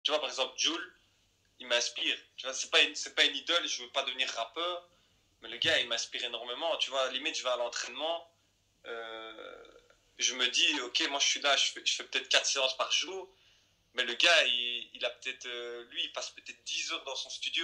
Tu vois, par exemple, Jul, il m'inspire. Tu vois, c'est pas une idole, je veux pas devenir rappeur, mais le gars, il m'inspire énormément. Tu vois, limite, je vais à l'entraînement, euh, je me dis, ok, moi je suis là, je fais peut-être 4 séances par jour, mais le gars, il a peut-être, lui, il passe peut-être 10 heures dans son studio.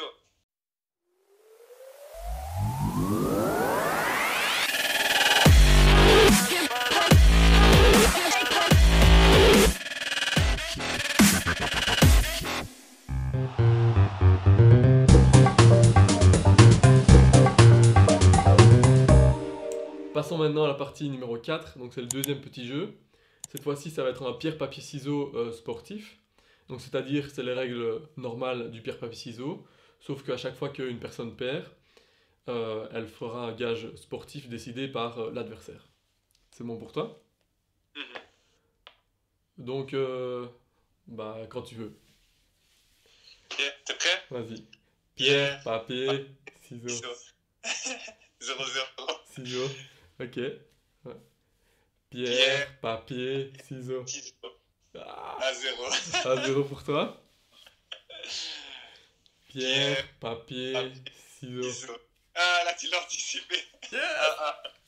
Passons maintenant à la partie numéro 4, donc c'est le deuxième petit jeu. Cette fois-ci, ça va être un pierre-papier-ciseaux sportif. Donc c'est-à-dire, c'est les règles normales du pierre-papier-ciseaux, sauf qu'à chaque fois qu'une personne perd, elle fera un gage sportif décidé par l'adversaire. C'est bon pour toi? Mhm. Donc, bah, quand tu veux. Ok, t'es prêt? Vas-y. Pierre, Pierre, papier, ciseaux. ciseaux. 0-0. Ciseaux. Ok. Ouais. Pierre, Pierre, papier, ciseaux. ciseaux. Ah, À 0. 1-0 pour toi. Pierre, Pierre, papier, papier, ciseaux. ciseaux. Ah, là, tu l'as anticipé. Yes! Ah, ah.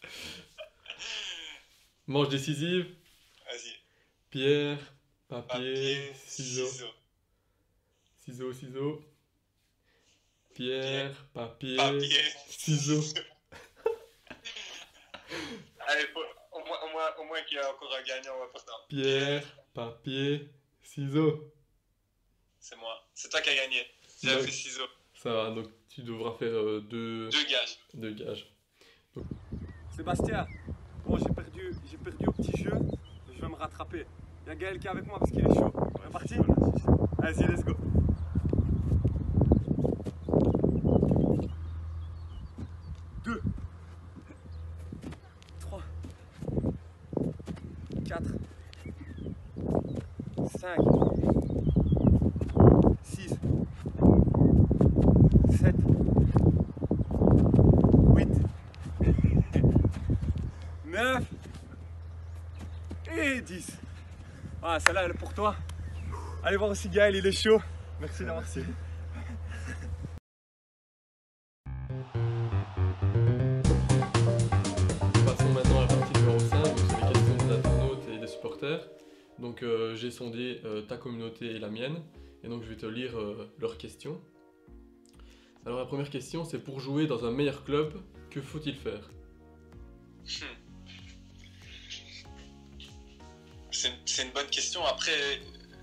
Manche décisive. Vas-y. Pierre, papier, Papier, ciseaux. ciseaux. Ciseaux, ciseaux. Pierre, Pierre, papier, papier, ciseaux. ciseaux. Allez, au moins qu'il y a encore un gagnant, on va faire ça. Pierre, papier, ciseaux. C'est moi. C'est toi qui as gagné. J'ai Donc, fait ciseaux. ça va, donc tu devras faire Deux gages. deux gages. Sébastien, bon j'ai perdu au petit jeu, je vais me rattraper. Il y a Gaël qui est avec moi parce qu'il est chaud. On est parti? Allez, let's go. 2, 3, 4, 5, 6, 7, 8, 9 et 10. Ah, celle-là, elle est pour toi. Allez voir aussi Gaël, il est chaud. Merci d'avoir suivi. Passons maintenant à la partie numéro 5, donc c'est les questions des internautes et des supporters. Donc j'ai sondé ta communauté et la mienne, et donc je vais te lire leurs questions. Alors la première question, c'est pour jouer dans un meilleur club, que faut-il faire? C'est une bonne question. Après,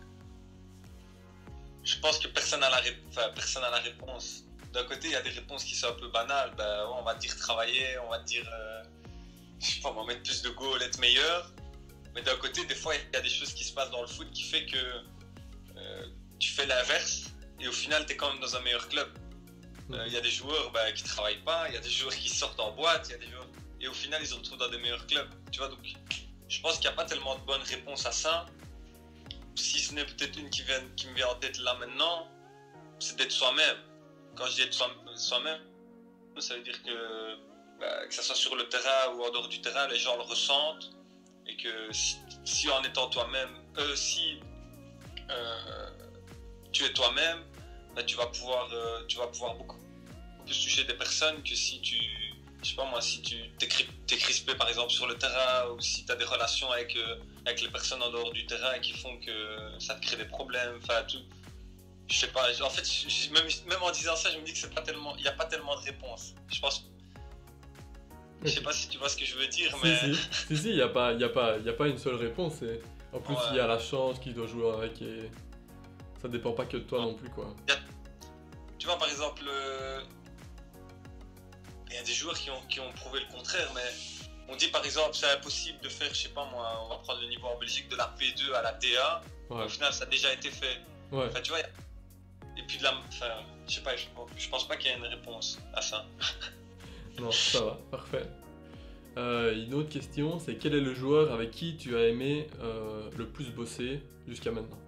je pense que personne n'a personne n'a la réponse. D'un côté, il y a des réponses qui sont un peu banales. Ben, on va te dire travailler, on va te dire, je sais pas, on va mettre plus de goals, être meilleur. Mais d'un côté, des fois, il y a des choses qui se passent dans le foot qui fait que tu fais l'inverse et au final, tu es quand même dans un meilleur club. Il y a des joueurs qui travaillent pas, il y a des joueurs qui sortent en boîte, il y a des joueurs... et au final, ils se retrouvent dans des meilleurs clubs. Tu vois, donc je pense qu'il n'y a pas tellement de bonnes réponses à ça. Si ce n'est peut-être une qui me vient en tête là maintenant, c'est d'être soi-même. Quand je dis être soi-même, ça veut dire que ça soit sur le terrain ou en dehors du terrain, les gens le ressentent. Et que si en étant toi-même, si tu es toi-même, tu vas pouvoir beaucoup plus toucher des personnes que si je sais pas moi, si tu t'es crispé par exemple sur le terrain ou si tu as des relations avec les personnes en dehors du terrain qui font que ça te crée des problèmes, enfin tout. Je sais pas, en fait, même en disant ça, je me dis que c'est pas tellement, il n'y a pas tellement de réponses. Je pense, je sais pas si tu vois ce que je veux dire, mais... Si, il n'y a pas une seule réponse. Et en plus, il y a la chance qui doit jouer avec et ça dépend pas que de toi non plus, quoi. Tu vois, par exemple, il y a des joueurs qui ont prouvé le contraire, mais on dit par exemple c'est impossible de faire, je sais pas moi, on va prendre le niveau en Belgique de la P2 à la DA. Ouais. Au final, ça a déjà été fait. Ouais. Enfin, tu vois, et puis je sais pas, je pense pas qu'il y ait une réponse à ça. Non, ça va, parfait. Une autre question, c'est quel est le joueur avec qui tu as aimé le plus bosser jusqu'à maintenant?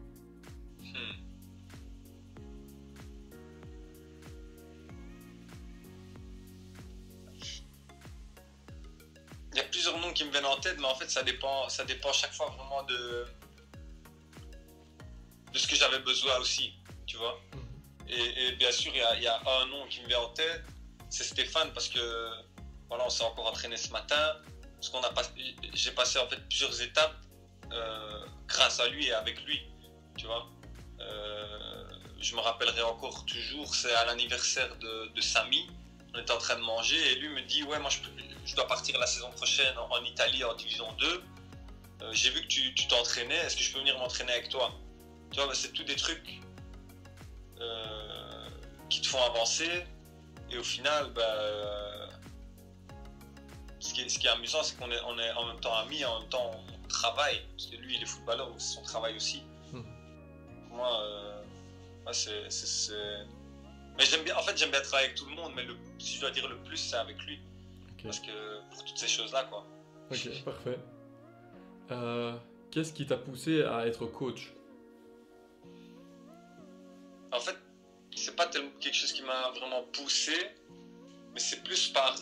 Il y a plusieurs noms qui me viennent en tête, mais en fait ça dépend chaque fois vraiment de ce que que j'avais besoin aussi, tu vois. Et bien sûr, il y a un nom qui me vient en tête, c'est Stéphane, parce que voilà, on s'est encore entraîné ce matin, parce qu'on a j'ai passé en fait plusieurs étapes grâce à lui et avec lui, tu vois. Je me rappellerai encore toujours, c'est à l'anniversaire de Samy, on était en train de manger et lui me dit ouais, moi je dois partir la saison prochaine en Italie en division 2. J'ai vu que tu t'entraînais, est-ce que je peux venir m'entraîner avec toi? Tu vois, c'est tout des trucs qui te font avancer et au final, ce qui est amusant, c'est qu'on est en même temps amis, en même temps on travaille, parce que lui il est footballeur, donc c'est son travail aussi. Pour moi, mais j'aime bien, en fait j'aime bien travailler avec tout le monde, mais si je dois dire le plus, c'est avec lui. Parce que pour toutes ces choses-là, quoi. Ok, parfait. Qu'est-ce qui t'a poussé à être coach? En fait, c'est pas tellement quelque chose qui m'a vraiment poussé, mais c'est plus par...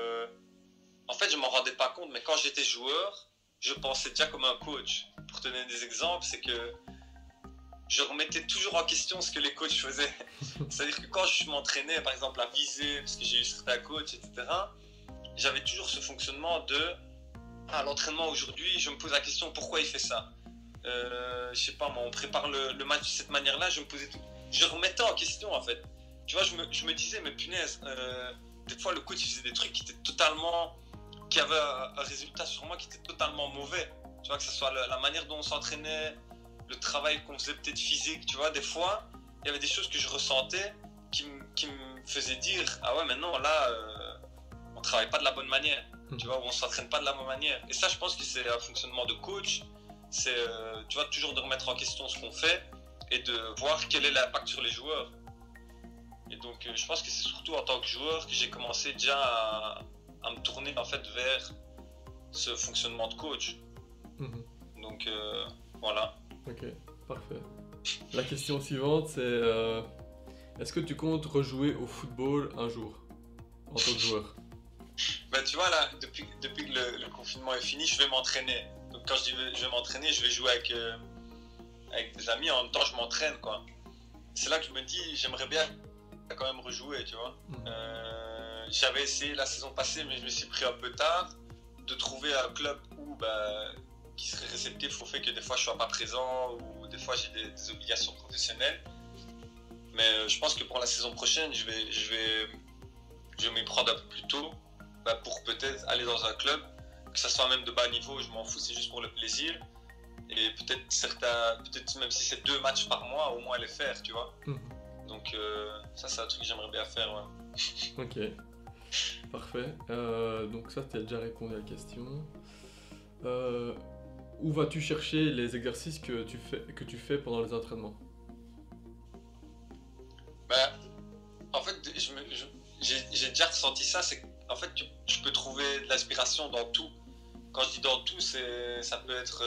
En fait, je m'en rendais pas compte, mais quand j'étais joueur, je pensais déjà comme un coach. Pour te donner des exemples, c'est que je remettais toujours en question ce que les coachs faisaient. C'est-à-dire que quand je m'entraînais, par exemple, à viser, parce que j'ai eu certains coachs, etc., j'avais toujours ce fonctionnement de à l'entraînement aujourd'hui, je me pose la question pourquoi il fait ça. Je sais pas moi, on prépare le match de cette manière-là, je remettais en question en fait. Tu vois, je me disais mais punaise, des fois le coach il faisait des trucs qui avaient un résultat sur moi qui était totalement mauvais. Tu vois, que ce soit la manière dont on s'entraînait, le travail qu'on faisait peut-être physique, tu vois, des fois il y avait des choses que je ressentais qui me faisaient dire ah ouais maintenant là on travaille pas de la bonne manière. Tu vois, où on s'entraîne pas de la même manière. Et ça, je pense que c'est un fonctionnement de coach. C'est, tu vois, toujours de remettre en question ce qu'on fait et de voir quel est l'impact sur les joueurs. Et donc, je pense que c'est surtout en tant que joueur que j'ai commencé déjà à me tourner en fait vers ce fonctionnement de coach. Donc, voilà. Ok, parfait. La question suivante, c'est est-ce que tu comptes rejouer au football un jour en tant que joueur? Ben, tu vois, là, depuis que le confinement est fini, je vais m'entraîner. Donc, quand je dis je vais m'entraîner, je vais jouer avec des amis, en même temps, je m'entraîne, quoi. C'est là que je me dis, j'aimerais bien quand même rejouer, tu vois. J'avais essayé la saison passée, mais je me suis pris un peu tard, de trouver un club qui serait réceptif au fait que des fois, je sois pas présent ou des fois, j'ai des obligations professionnelles. Mais je pense que pour la saison prochaine, je vais m'y prendre un peu plus tôt. Pour peut-être aller dans un club, que ça soit même de bas niveau, je m'en fous, c'est juste pour le plaisir. Et peut-être même si c'est 2 matchs par mois, au moins les faire, tu vois. Donc ça, c'est un truc que j'aimerais bien faire, ouais. Ok, parfait. Donc ça, tu as déjà répondu à la question. Où vas-tu chercher les exercices que tu fais pendant les entraînements? En fait, j'ai déjà ressenti ça, c'est en fait, tu peux trouver de l'inspiration dans tout. Quand je dis dans tout, ça peut être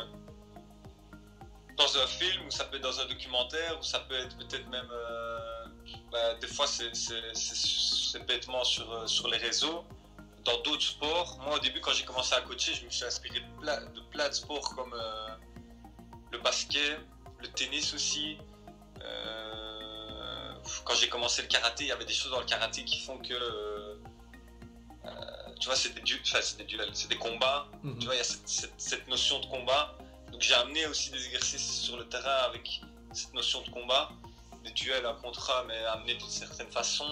dans un film, ou ça peut être dans un documentaire, ou ça peut être peut-être même... des fois, c'est bêtement sur les réseaux. Dans d'autres sports, moi au début, quand j'ai commencé à coacher, je me suis inspiré de plein de sports comme le basket, le tennis aussi. Quand j'ai commencé le karaté, il y avait des choses dans le karaté qui font que... tu vois, c'est des duels, c'est des combats. Tu vois, il y a cette notion de combat. Donc j'ai amené aussi des exercices sur le terrain avec cette notion de combat. Des duels, un contrat, mais amené d'une certaine façon.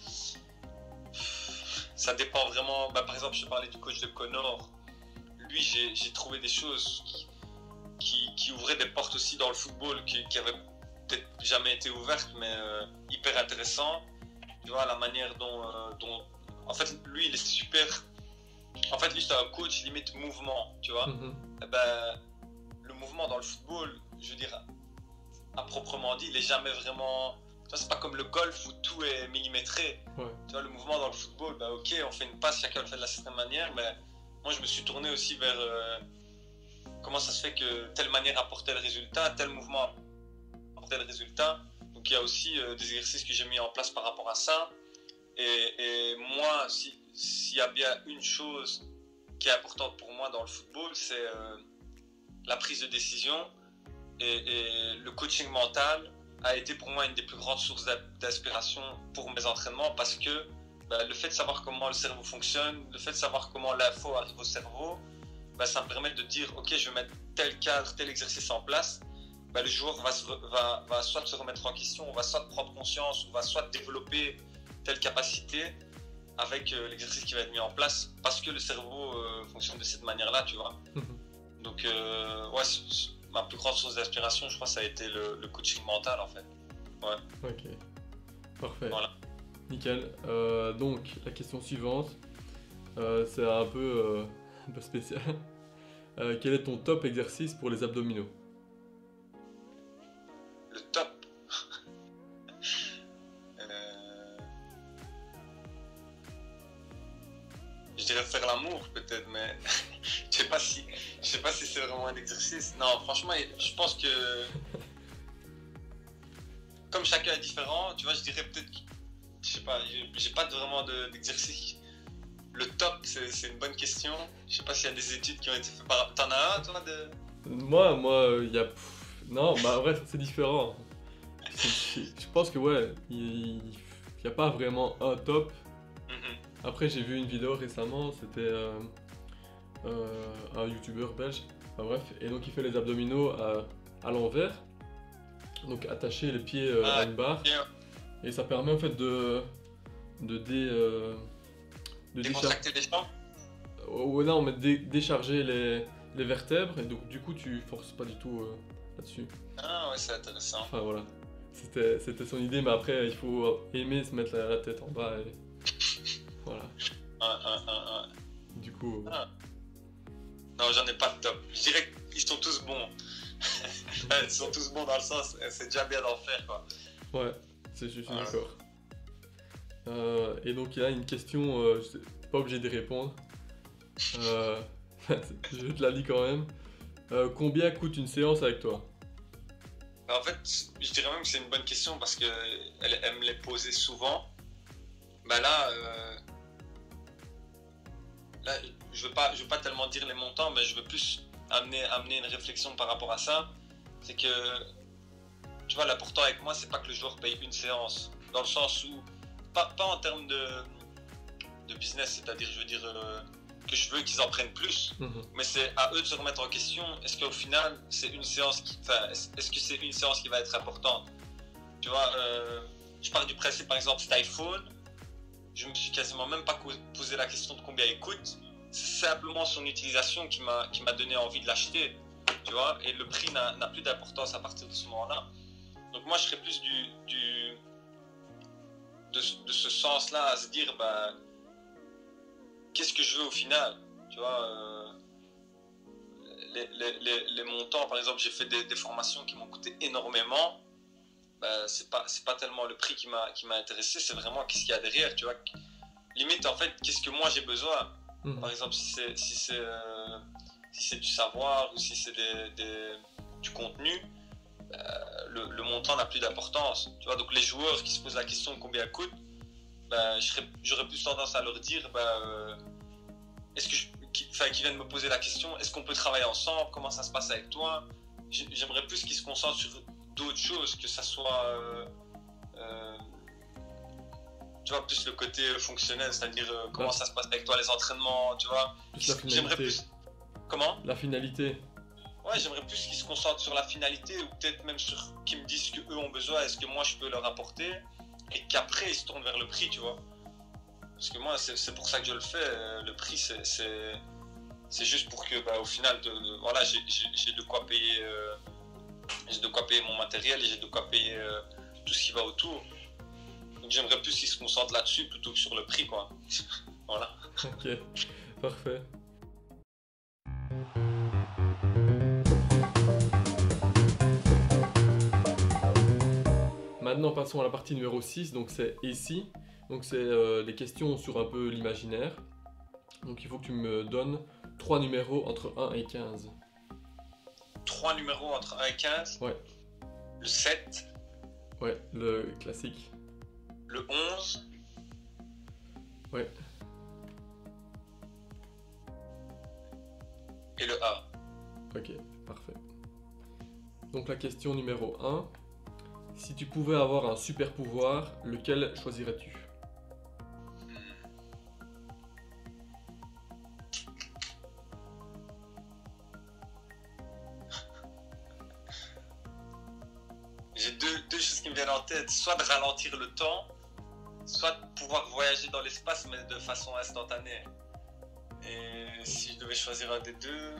Ça dépend vraiment. Par exemple, je te parlais du coach de Connor. Lui, j'ai trouvé des choses qui ouvraient des portes aussi dans le football qui avaient peut-être jamais été ouvertes, mais hyper intéressant. Tu vois, la manière dont en fait, lui, il est super. En fait, lui, c'est un coach limite mouvement, tu vois. Le mouvement dans le football, je veux dire, à proprement dit, il est jamais vraiment. Tu vois, c'est pas comme le golf où tout est millimétré. Ouais. Tu vois, le mouvement dans le football, ok, on fait une passe, chacun le fait de la certaine manière, mais moi, je me suis tourné aussi vers comment ça se fait que telle manière apportait le résultat, tel mouvement apportait le résultat. Donc, il y a aussi des exercices que j'ai mis en place par rapport à ça. Et moi, s'il y a bien une chose qui est importante pour moi dans le football, c'est la prise de décision Et le coaching mental a été pour moi une des plus grandes sources d'inspiration pour mes entraînements parce que le fait de savoir comment le cerveau fonctionne, le fait de savoir comment l'info arrive au cerveau, ça me permet de dire ok, je vais mettre tel cadre, tel exercice en place. Le joueur va soit se remettre en question, va soit prendre conscience, ou va soit développer telle capacité avec l'exercice qui va être mis en place parce que le cerveau fonctionne de cette manière-là, tu vois. Donc, ma plus grande source d'inspiration, je crois, ça a été le coaching mental, en fait. Ouais. Ok, parfait. Voilà. Nickel. Donc, la question suivante, c'est un peu spécial. Quel est ton top exercice pour les abdominaux? Le top. Je dirais faire l'amour peut-être, mais je sais pas si c'est vraiment un exercice. Non, franchement, je pense que comme chacun est différent, tu vois, je dirais peut-être, je sais pas, j'ai pas vraiment d'exercice. Le top, c'est une bonne question. Je sais pas s'il y a des études qui ont été faites par. T'en as un, toi, de. Moi, il y a. Non, en vrai, c'est différent. Je pense que ouais, il n'y a pas vraiment un top. Après, j'ai vu une vidéo récemment, c'était un youtubeur belge, enfin, bref, et donc il fait les abdominaux à l'envers, donc attacher les pieds à une barre, et ça permet en fait de décontracter les jambes. Non, mais décharger les vertèbres, et donc du coup tu forces pas du tout là-dessus. Ah ouais, c'est intéressant. Enfin voilà, c'était son idée, mais après il faut aimer se mettre la tête en bas et voilà. Du coup. Non, j'en ai pas de top. Je dirais qu'ils sont tous bons. Ils sont tous bons dans le sens, c'est déjà bien d'en faire, quoi. Ouais, je suis d'accord. Et donc il y a une question, je suis pas obligé d'y répondre. Je te la lis quand même. Combien coûte une séance avec toi? En fait, je dirais même que c'est une bonne question parce qu'elle me l'est posée souvent. Là, je veux pas tellement dire les montants, mais je veux plus amener une réflexion par rapport à ça. C'est que, tu vois, l'important avec moi, c'est pas que le joueur paye une séance. Dans le sens où, pas en termes de business, c'est-à-dire, je veux dire, que je veux qu'ils en prennent plus, mais c'est à eux de se remettre en question. Est-ce qu'au final, c'est une séance est-ce que c'est une séance qui va être importante? Tu vois, je pars du principe, par exemple, cet iPhone, je me suis quasiment même pas posé la question de combien il coûte. C'est simplement son utilisation qui m'a donné envie de l'acheter, tu vois, et le prix n'a plus d'importance à partir de ce moment-là. Donc moi, je serais plus de ce sens-là à se dire, qu'est-ce que je veux au final, tu vois. Les montants, par exemple, j'ai fait des formations qui m'ont coûté énormément. C'est pas tellement le prix qui m'a intéressé, c'est vraiment qu'est-ce qu'il y a derrière, tu vois. Limite, en fait, qu'est-ce que moi j'ai besoin. Par exemple, si c'est du savoir ou si c'est du contenu, le montant n'a plus d'importance, tu vois. Donc les joueurs qui se posent la question de combien coûte, j'aurais plus tendance à leur dire est-ce que qu'ils viennent me poser la question, est-ce qu'on peut travailler ensemble, comment ça se passe avec toi. J'aimerais plus qu'ils se concentrent sur d'autres choses, que ça soit tu vois, plus le côté fonctionnel, c'est-à-dire comment ça se passe avec toi, les entraînements, tu vois. J'aimerais plus. Comment? La finalité. Ouais, j'aimerais plus qu'ils se concentrent sur la finalité, ou peut-être même sur qu'ils me disent ce qu'eux ont besoin, est-ce que moi je peux leur apporter, et qu'après ils se tournent vers le prix, tu vois. Parce que moi, c'est pour ça que je le fais. Le prix, c'est juste pour que, au final, voilà, j'ai de quoi payer. J'ai de quoi payer mon matériel et j'ai de quoi payer tout ce qui va autour. Donc j'aimerais plus qu'ils se concentrent là-dessus plutôt que sur le prix, quoi. Voilà. Ok, parfait. Maintenant, passons à la partie numéro 6, donc c'est ici. Donc c'est des questions sur un peu l'imaginaire. Donc il faut que tu me donnes 3 numéros entre 1 et 15. 3 numéros entre 1 et 15? Ouais. Le 7. Ouais, le classique. Le 11. Ouais. Et le A. Ok, parfait. Donc la question numéro 1. Si tu pouvais avoir un super pouvoir, lequel choisirais-tu? J'ai deux choses qui me viennent en tête. Soit de ralentir le temps, soit de pouvoir voyager dans l'espace, mais de façon instantanée. Et si je devais choisir un des deux...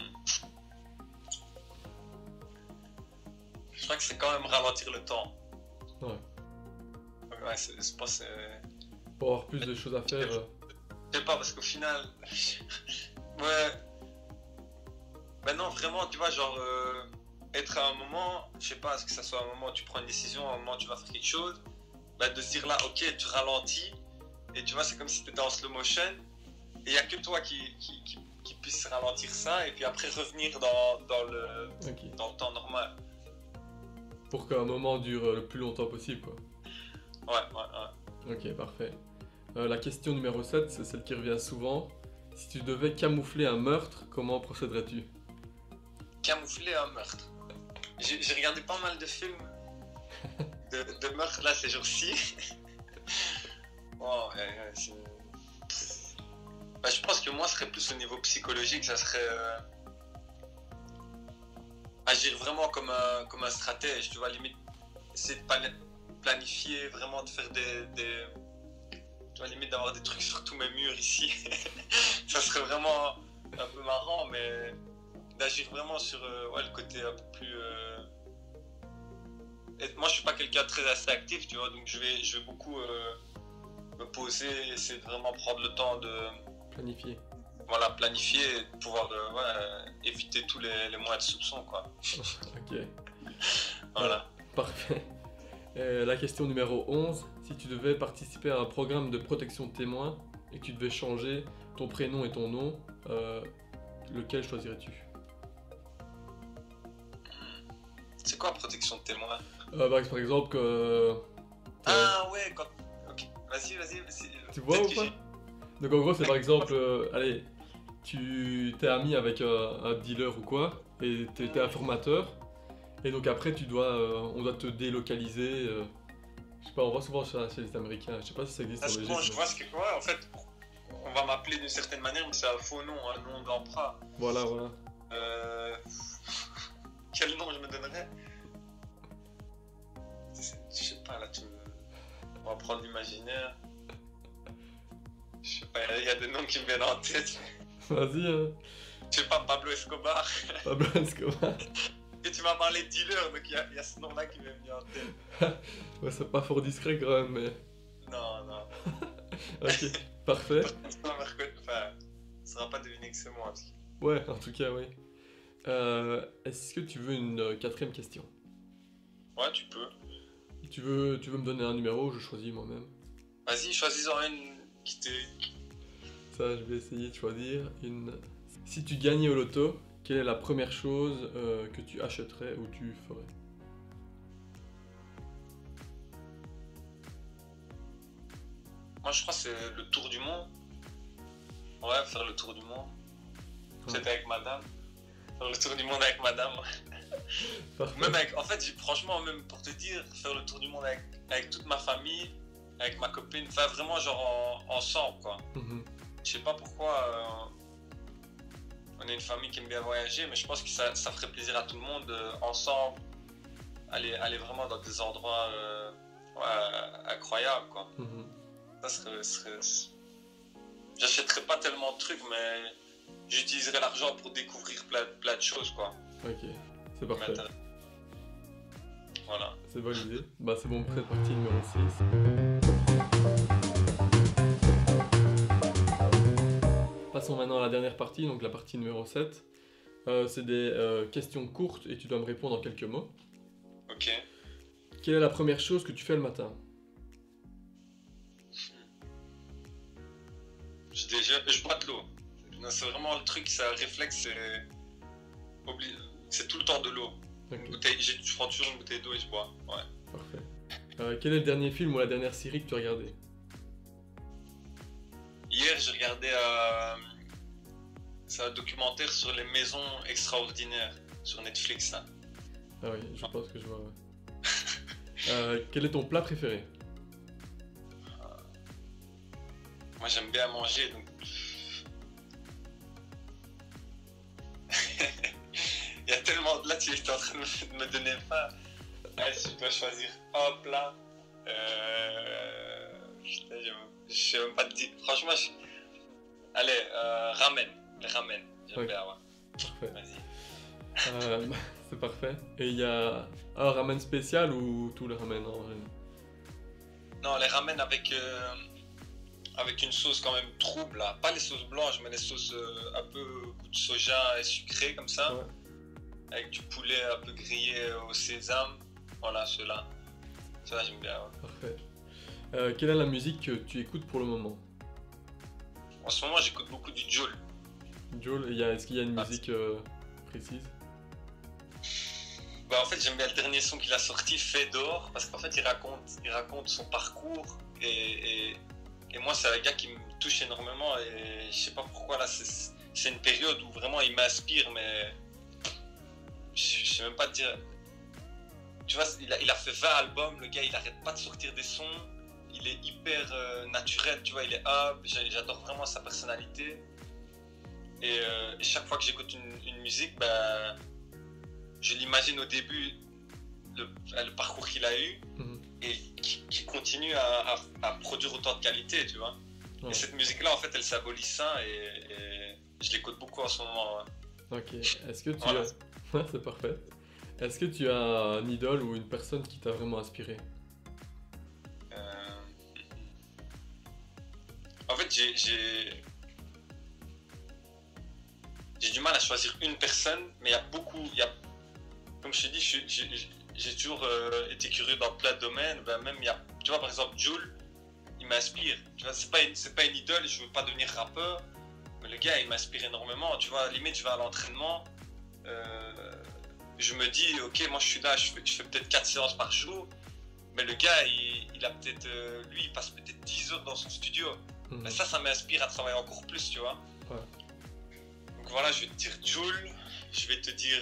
Je crois que c'est quand même ralentir le temps. Ouais. Ouais, je pense que c'est... Pour avoir plus de choses à faire. Je sais pas, parce qu'au final... Ouais... Ben non, vraiment, tu vois, genre... être à un moment, je sais pas, est-ce que ça soit un moment où tu prends une décision, un moment où tu vas faire quelque chose, bah de se dire là, ok, tu ralentis, et tu vois, c'est comme si tu étais en slow motion, et il n'y a que toi qui puisse ralentir ça, et puis après revenir dans le temps normal. Pour qu'un moment dure le plus longtemps possible, quoi. Ouais. Ok, parfait. La question numéro 7, c'est celle qui revient souvent. Si tu devais camoufler un meurtre, comment procéderais-tu? Camoufler un meurtre. J'ai regardé pas mal de films de meurtre là ces jours-ci. Oh, bah, je pense que moi, ce serait plus au niveau psychologique, ça serait agir vraiment comme un stratège, tu vois, limite, essayer de planifier, vraiment de faire tu vois, limite d'avoir des trucs sur tous mes murs ici. Ça serait vraiment un peu marrant, mais d'agir vraiment sur le côté un peu plus... Moi, je suis pas quelqu'un de très assez actif, tu vois, donc je vais beaucoup me poser, essayer de vraiment prendre le temps de... Planifier. Voilà, planifier et de pouvoir éviter tous les moyens de soupçon, quoi. Ok. Voilà. Parfait. La question numéro 11. Si tu devais participer à un programme de protection de témoins et que tu devais changer ton prénom et ton nom, lequel choisirais-tu? C'est quoi protection de témoins? Par exemple que... Ah ouais, ok. Vas-y. Tu vois ou pas? Donc en gros c'est par exemple, allez, tu t'es ami avec un dealer ou quoi, et t'es informateur, et donc après on doit te délocaliser, je sais pas, on voit souvent ça chez les Américains, je sais pas si ça existe en Belgique. Je vois ce que en fait, on va m'appeler d'une certaine manière, mais c'est un faux nom, un nom d'emprunt. Voilà. Quel nom je me donnerais? Je sais pas, là, on va prendre l'imaginaire. Je sais pas, il y a des noms qui me viennent en tête. Vas-y, hein. Je sais pas, Pablo Escobar. Pablo Escobar. Et tu m'as parlé de dealer, donc il y a ce nom-là qui m'est venu en tête. Ouais, c'est pas fort discret quand même, mais... Non. Ok, parfait. Enfin, ça sera pas deviné que c'est moi. Parce que... Ouais, en tout cas, oui. Est-ce que tu veux une quatrième question? Ouais, tu peux. Tu veux me donner un numéro, je choisis moi-même. Vas-y, choisis-en une qui te... Ça, je vais essayer de choisir une... Si tu gagnais au loto, quelle est la première chose que tu achèterais ou tu ferais? Moi, je crois que c'est le tour du monde. Ouais, faire le tour du monde. Peut-être avec madame. Faire le tour du monde avec madame. Même avec, en fait, franchement, même pour te dire, faire le tour du monde avec toute ma famille, avec ma copine, enfin vraiment genre ensemble, quoi. Je sais pas pourquoi on est une famille qui aime bien voyager, mais je pense que ça ferait plaisir à tout le monde ensemble, aller vraiment dans des endroits incroyables, quoi. Ça serait... J'achèterais pas tellement de trucs, mais j'utiliserais l'argent pour découvrir plein de choses, quoi. Ok, c'est parfait. Voilà. C'est bonne idée. Bah c'est bon, prêt, partie numéro 6. Passons maintenant à la dernière partie, donc la partie numéro 7. C'est des questions courtes et tu dois me répondre en quelques mots. Ok. Quelle est la première chose que tu fais le matin? Je bois de l'eau. C'est vraiment le truc, c'est un réflexe, c'est tout le temps de l'eau. Okay. Je prends toujours une bouteille d'eau et je bois. Ouais. Parfait. Quel est le dernier film ou la dernière série que tu as regardé? Hier, j'ai regardé c'est un documentaire sur les maisons extraordinaires sur Netflix. Là. Ah oui, je pense que je vois, ouais. Quel est ton plat préféré? Moi, j'aime bien manger, donc. Il y a tellement. Là, tu es en train de me donner faim. Ouais, si je dois choisir un plat. Putain, je sais même pas te dire. Franchement, allez, ramen. Les ramen. J'aime bien, ouais. Parfait. Vas-y. C'est parfait. Et il y a un ramen spécial ou tout le ramen en général? Non, les ramen avec une sauce quand même trouble, là. Pas les sauces blanches, mais les sauces un peu goût de soja et sucré comme ça. Ouais. Avec du poulet un peu grillé au sésame. Voilà, ceux-là. Ceux-là, j'aime bien, ouais. Parfait. Quelle est la musique que tu écoutes pour le moment? En ce moment, j'écoute beaucoup du Jul. Joel, est-ce qu'il y a une musique précise? Bah, en fait, j'aime bien le dernier son qu'il a sorti, Fedor, parce qu'en fait, il raconte son parcours et moi, c'est un gars qui me touche énormément et je sais pas pourquoi là, c'est une période où vraiment il m'inspire, mais je sais même pas te dire. Tu vois, il a fait 20 albums, le gars, il arrête pas de sortir des sons, il est hyper naturel, tu vois, il est humble, j'adore vraiment sa personnalité et chaque fois que j'écoute une musique, bah, je l'imagine au début, le parcours qu'il a eu et qui continue à produire autant de qualité, tu vois. Ouais. Et cette musique-là, en fait, elle symbolise ça et je l'écoute beaucoup en ce moment. Ouais. Ok, est-ce que tu as... Ouais, c'est parfait. Est-ce que tu as un idole ou une personne qui t'a vraiment inspiré? En fait, j'ai du mal à choisir une personne, mais il y a beaucoup... Comme je te dis, j'ai toujours été curieux dans plein de domaines. Ben même, tu vois, par exemple, Jul, il m'inspire. Tu vois, c'est pas une idole, je veux pas devenir rappeur, mais le gars, il m'inspire énormément. Tu vois, limite, je vais à l'entraînement, je me dis, ok, moi je suis là, je fais peut-être 4 séances par jour, mais le gars, il a peut-être, lui, il passe peut-être 10 heures dans son studio. Mais ça m'inspire à travailler encore plus, tu vois. Ouais. Donc voilà, je vais te dire Jul, je vais te dire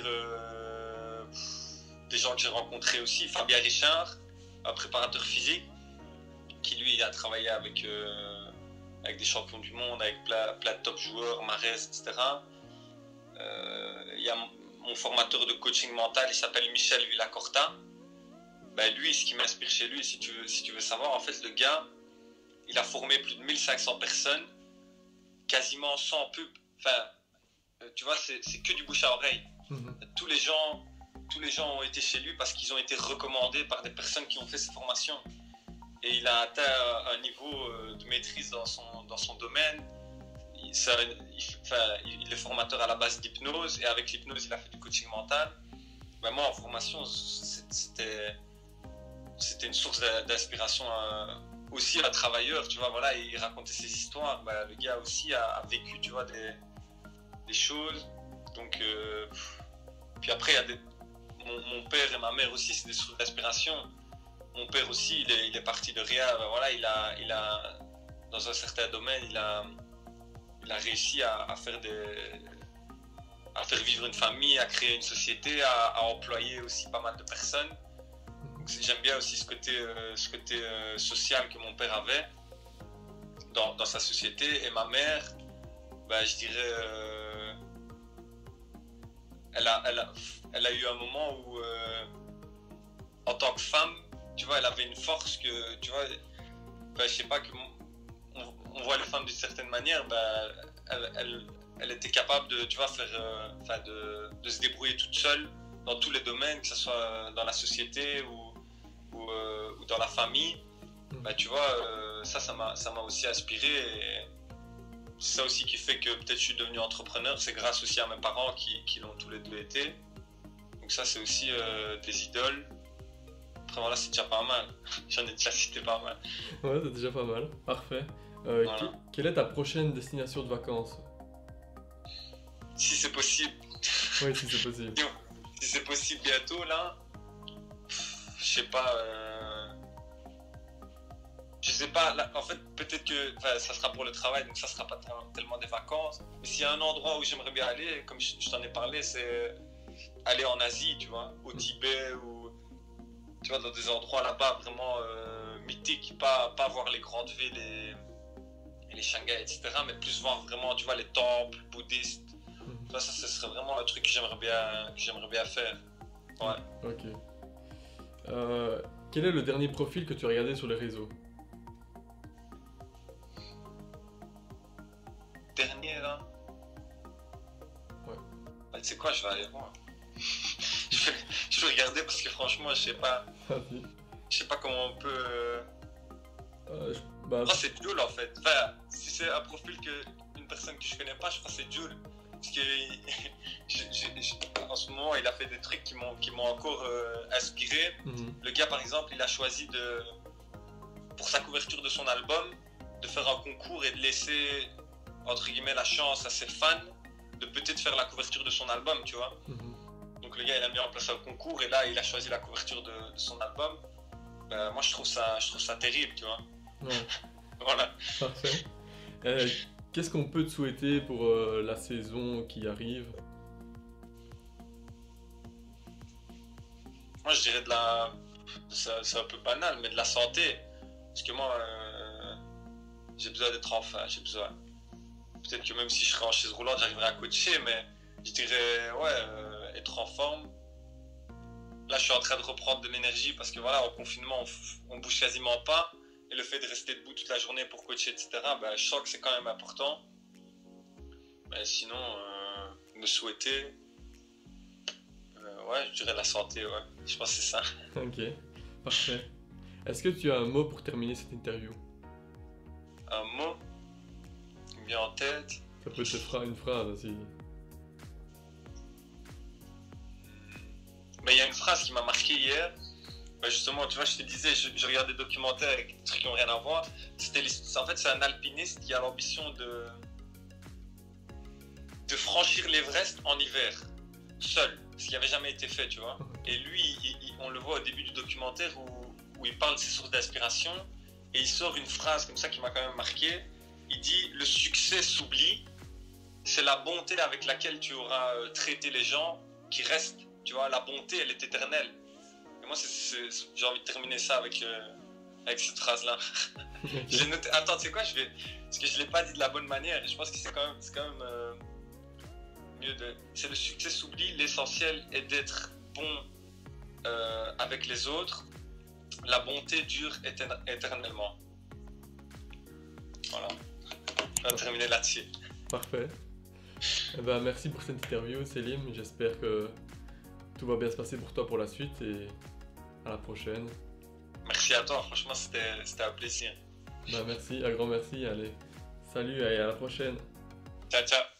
des gens que j'ai rencontrés aussi, Fabien Richard, un préparateur physique, qui lui a travaillé avec des champions du monde, avec plein de top joueurs, Marès, etc. Il y a mon formateur de coaching mental, il s'appelle Michel Villacorta. Ben lui, ce qui m'inspire chez lui, si tu veux savoir, en fait, le gars, il a formé plus de 1500 personnes, quasiment sans pub. Enfin, tu vois, c'est que du bouche à oreille. Tous les gens ont été chez lui parce qu'ils ont été recommandés par des personnes qui ont fait ces formations. Et il a atteint un niveau de maîtrise dans son domaine. Il est formateur à la base d'hypnose et avec l'hypnose, il a fait du coaching mental. Ben moi, en formation, c'était une source d'inspiration aussi un travailleur, tu vois, voilà, il racontait ses histoires. Ben, le gars aussi a vécu, tu vois, des choses. Donc, puis après, il y a mon père et ma mère aussi, c'est des sources d'inspiration. Mon père aussi, il est parti de rien. Ben voilà, il a dans un certain domaine, il a réussi à faire vivre une famille, à créer une société, à employer aussi pas mal de personnes. Donc j'aime bien aussi ce côté social que mon père avait dans sa société. Et ma mère, ben, je dirais, elle a eu un moment où, en tant que femme, tu vois, elle avait une force que, tu vois, ben, je sais pas, on voit les femmes d'une certaine manière, ben, elle était capable de, tu vois, de se débrouiller toute seule dans tous les domaines, que ce soit dans la société ou dans la famille. Ben, tu vois, ça m'a aussi inspiré. Et c'est ça aussi qui fait que peut-être je suis devenu entrepreneur. C'est grâce aussi à mes parents qui l'ont tous les deux été. Donc ça, c'est aussi des idoles. Après voilà, c'est déjà pas mal. J'en ai déjà cité pas mal. Ouais, c'est déjà pas mal. Parfait. Voilà. Quelle est ta prochaine destination de vacances? Si c'est possible. Oui, si c'est possible. Si c'est possible bientôt, là, je sais pas. Je sais pas, là, en fait, peut-être que ça sera pour le travail, donc ça sera pas tellement des vacances. Mais s'il y a un endroit où j'aimerais bien aller, comme je t'en ai parlé, c'est aller en Asie, tu vois, au Tibet ou tu vois, dans des endroits là-bas vraiment mythiques, pas voir les grandes villes et les Shanghai, etc., mais plus voir vraiment, tu vois, les temples bouddhistes. Tu vois, ça, ce serait vraiment un truc que j'aimerais bien faire. Ouais. Ok. Quel est le dernier profil que tu as regardé sur les réseaux? Dernier, là. Ouais. Bah, tu sais quoi, je vais aller voir. je vais regarder parce que franchement, je sais pas comment on peut. Bah, Oh, c'est Jules en fait. Enfin, si c'est un profil une personne que je connais pas, je crois que c'est Jules. Parce que en ce moment, il a fait des trucs qui m'ont encore inspiré. Le gars, par exemple, il a choisi pour sa couverture de son album, de faire un concours et de laisser, entre guillemets, la chance à ses fans de peut-être faire la couverture de son album, tu vois. Donc le gars, il a mis en place un concours et là, il a choisi la couverture de son album. Moi, je trouve ça terrible, tu vois. Ouais. Voilà. Parfait. Qu'est-ce qu'on peut te souhaiter pour la saison qui arrive? Moi, je dirais c'est un peu banal, mais de la santé. Parce que moi, j'ai besoin d'être en forme. J'ai besoin. Peut-être que même si je serais en chaise roulante, j'arriverais à coacher, mais je dirais, ouais, être en forme. Là, je suis en train de reprendre de l'énergie parce que voilà, au confinement, on bouge quasiment pas. Et le fait de rester debout toute la journée pour coacher, etc., ben, je sens que c'est quand même important. Mais sinon, me souhaiter, ouais, je dirais la santé, ouais. Je pense que c'est ça. Ok, parfait. Est-ce que tu as un mot pour terminer cette interview? Un mot qui me vient en tête. Ça peut être une phrase aussi. Mais il y a une phrase qui m'a marqué hier. Bah justement, tu vois, je te disais, je regarde des documentaires avec des trucs qui n'ont rien à voir. En fait, c'est un alpiniste qui a l'ambition de franchir l'Everest en hiver, seul, ce qui n'avait jamais été fait, tu vois. Et lui, on le voit au début du documentaire où il parle de ses sources d'inspiration et il sort une phrase comme ça qui m'a quand même marqué. Il dit « Le succès s'oublie, c'est la bonté avec laquelle tu auras traité les gens qui restent. » Tu vois, la bonté, elle est éternelle. Et moi, j'ai envie de terminer ça avec cette phrase-là. Okay. J'ai noté. Attends, tu sais quoi, parce que je ne l'ai pas dit de la bonne manière. Et je pense que c'est quand même mieux de. C'est le succès s'oublie. L'essentiel est d'être bon avec les autres. La bonté dure éternellement. Voilà. On va terminer là-dessus. Parfait. Eh ben, merci pour cette interview, Selim. J'espère que tout va bien se passer pour toi pour la suite et à la prochaine. Merci à toi, franchement c'était un plaisir. Ben merci, un grand merci, allez. Salut et à la prochaine. Ciao, ciao.